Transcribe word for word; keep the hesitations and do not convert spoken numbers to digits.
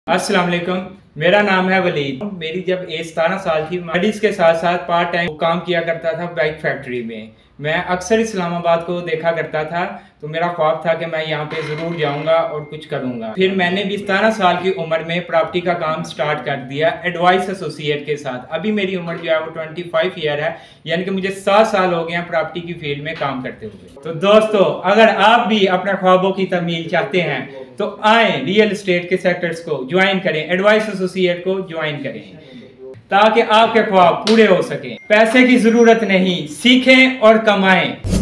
अस्सलाम वालेकुम, मेरा नाम है वलीद। मेरी जब एज सतारह साल थी, स्टडीज के साथ साथ पार्ट टाइम काम किया करता था बाइक फैक्ट्री में। मैं अक्सर इस्लामाबाद को देखा करता था, तो मेरा ख्वाब था कि मैं यहाँ पे ज़रूर जाऊँगा और कुछ करूँगा। फिर मैंने भी सतारह साल की उम्र में प्रॉपर्टी का काम स्टार्ट कर दिया एडवाइस एसोसिएट के साथ। अभी मेरी उम्र जो है वो पच्चीस ईयर है, यानी कि मुझे सात साल हो गए हैं प्रॉपर्टी की फील्ड में काम करते हुए। तो दोस्तों, अगर आप भी अपने ख्वाबों की तमील चाहते हैं तो आए रियल एस्टेट के सेक्टर्स को ज्वाइन करें, एडवाइस एसोसिएट को ज्वाइन करें, ताकि आपके ख्वाब पूरे हो सके। पैसे की जरूरत नहीं, सीखें और कमाएं।